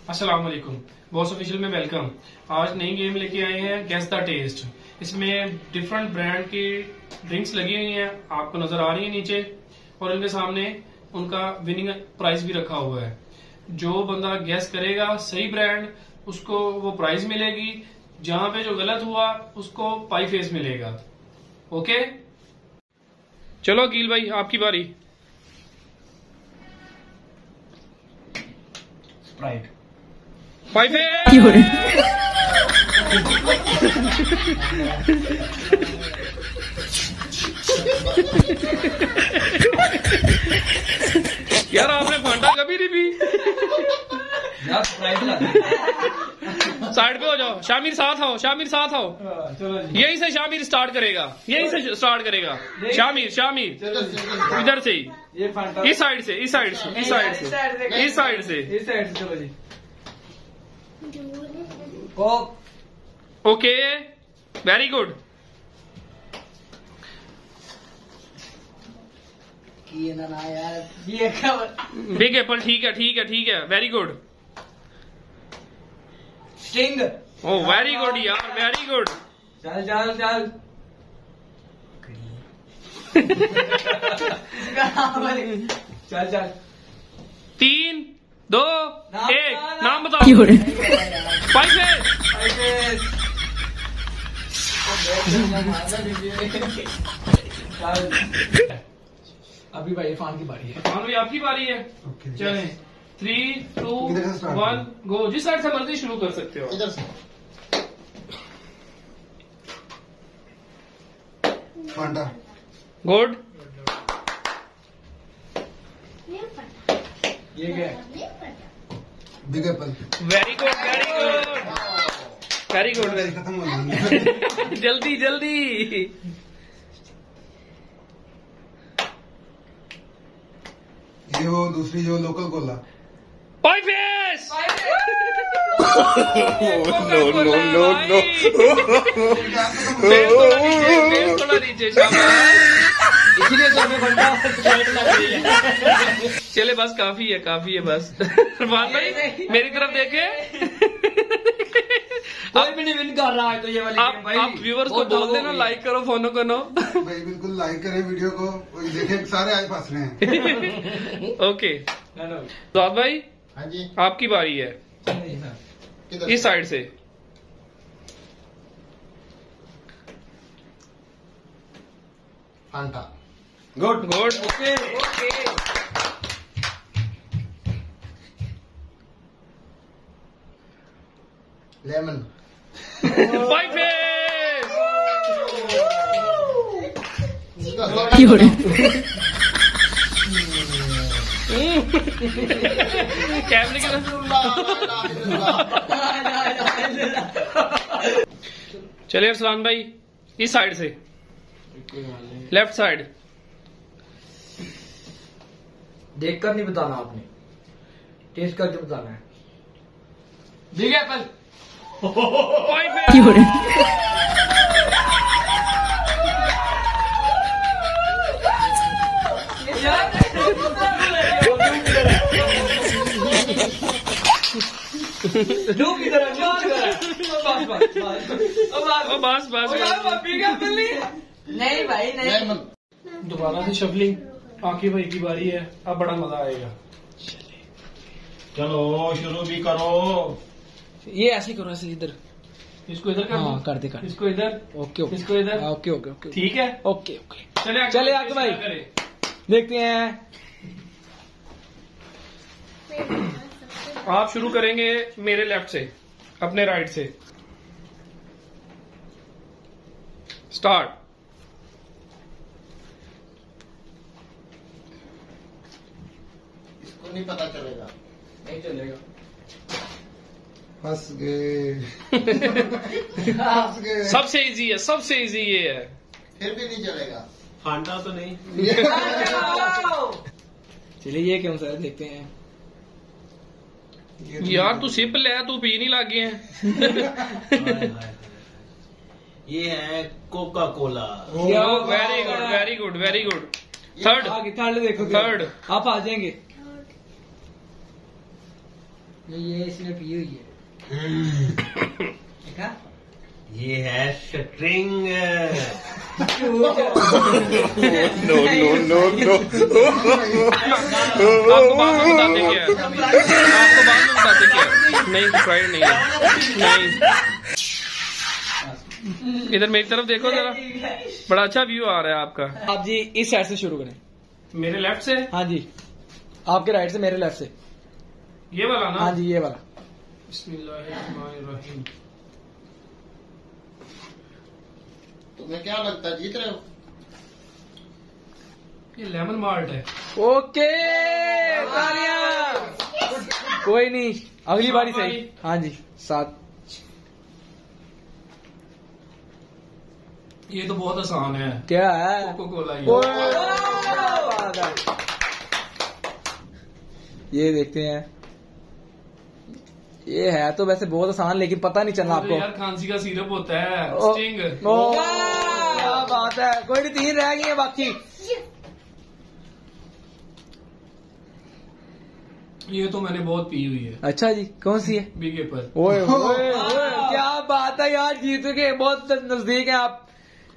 अस्सलाम वालेकुम, boss official में वेलकम। आज नई गेम लेके आए हैं गेस द टेस्ट। इसमें डिफरेंट ब्रांड की ड्रिंक्स लगी हुई हैं, आपको नजर आ रही है नीचे, और इनके सामने उनका विनिंग प्राइज भी रखा हुआ है। जो बंदा गेस करेगा सही ब्रांड, उसको वो प्राइज मिलेगी। जहां पे जो गलत हुआ उसको पाई फेस मिलेगा। ओके, चलो अकील भाई आपकी बारी। स्प्राइट। Pie face. यार आपने फांटा कभी नहीं पी? यार स्प्राइट साइड पे हो जाओ, शामिर साथ आओ, शामिर साथ आओ। चलो जी। यहीं से शामिर स्टार्ट करेगा, यहीं से स्टार्ट करेगा। शामिर शामिर चलो इधर से ही, ये फांटा इस साइड से, इस साइड से, इस साइड से, इस साइड से। इस साइड से। चलो जी। कोक। Okay, very good. ये बिग एप्पल, ठीक है ठीक है ठीक है, वेरी गुड। स्टिंग। ओ वेरी गुड यार, वेरी गुड। चल चल चल। चल चल। 3, 2, 1, नाम बताओ। Pie face. अभी भाई इरफान की बारी है। हाँ भाई आपकी बारी है। चलें 3, 2, 1 गो। जिस साइड से मर्जी शुरू कर सकते हो। इधर से फांटा। गुड। ये क्या है? Big apple. Very good, very good, very good, very खत्म हो गया। जल्दी जल्दी। ये वो दूसरी जो लोकल कोला। पाई फेस। थोड़ा नीचे शाबाश। इसीलिए तो हमें फंटा स्प्राइट लग रही है। चले बस, काफी है बस। इरफान भाई मेरी तरफ देखे। कोई भी नहीं विन कर रहा है तो ये वाली गेम भाई। आप व्यूअर्स को बोल देना लाइक करो, फॉलो करो। भाई बिल्कुल लाइक करें वीडियो को, देखें सारे आज फंस रहे हैं। ओके दाद भाई हाँ जी, आपकी बारी है। किधर इस साइड से। Fanta. Good good. Okay okay. Lemon. Pie face. कैमरे की तरफ। चलिए अरसलान भाई इस साइड से, लेफ्ट साइड। देखकर नहीं बताना आपने, टेस्ट करके बताना है। Big apple. Pie face. जो की तरह बस बस बिग एप्पल नहीं भाई नहीं। लेमन। दोबारा से शफलिंग। आकी भाई की बारी है, अब बड़ा मजा आएगा। चलो शुरू भी करो। ये ऐसे करो, ऐसे इधर। इसको इधर कर, हाँ कर दे कर। इसको इधर, ओके ओके इसको इधर। ओके ओके ओके ठीक है, ओके ओके। चले आके भाई। करें। देखते हैं। आप शुरू करेंगे मेरे लेफ्ट से, अपने राइट से। स्टार्ट। इसको नहीं पता चलेगा। नहीं चलेगा। फंस गए। फंस गए। सबसे इजी है, सबसे इजी ये है। फिर भी नहीं चलेगा। फांटा तो नहीं। चलिए ये क्यों सर, देखते हैं। यार तू सिप ले, तू पी नहीं लग गए हैं। ये है Coca Cola. Very good, very good, very good. Third, third देखो, थर्ड। आप आ जाएंगे। ये इसने पी हुई है। देखा? ये है स्ट्रिंग। आपको बाद में बताते क्या है, आपको बाद में बताते क्या है। नहीं स्प्राइट नहीं है, नहीं। इधर मेरी तरफ देखो जरा, बड़ा अच्छा व्यू आ रहा है आपका। आप जी इस साइड से शुरू करें। मेरे लेफ्ट से, हाँ जी, आपके राइट से, मेरे लेफ्ट से। ये वाला ना? हाँ जी, ये वाला। बिस्मिल्लाहिर्रहमानिर्रहीम। तुम्हें क्या लगता है जीत रहे हो? ये लेमन माल्ट है। ओके, तालियां। कोई नहीं, अगली बारी सही। हाँ जी, 7। ये तो बहुत आसान है। क्या है? Coco cola. ये देखते हैं। ये है तो वैसे बहुत आसान, लेकिन पता नहीं चलना आपको। यार खांसी का सिरप होता है, स्टिंग। क्या बात है। कोई नहीं, 3 रह गई है बाकी। ये तो मैंने बहुत पी हुई है। अच्छा जी, कौन सी है? Big apple. ओए ओए ओए, क्या बात है यार, जीत के बहुत नजदीक हैं आप।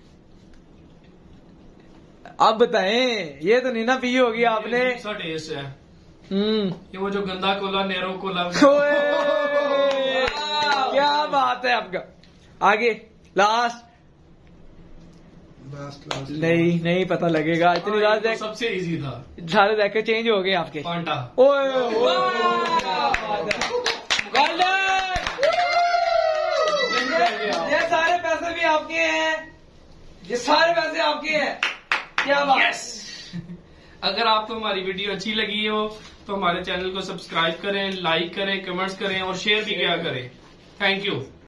अब बताएं, ये तो नहीं ना पी होगी आपने। सा टेस्ट है। हम्म, ये वो जो गंदा कोला, नेरो कोला। क्या बात है आपका। आगे लास्ट। नहीं पता लगेगा इतनी रात। तो सबसे इजी था। सारे देखे चेंज हो गए आपके। फांटा। ओए ये सारे पैसे भी आपके हैं, ये सारे पैसे आपके हैं। क्या बात। यस। अगर आपको हमारी वीडियो अच्छी लगी हो तो हमारे चैनल को सब्सक्राइब करें, लाइक करें, कमेंट्स करें और शेयर भी क्या करें। Thank you.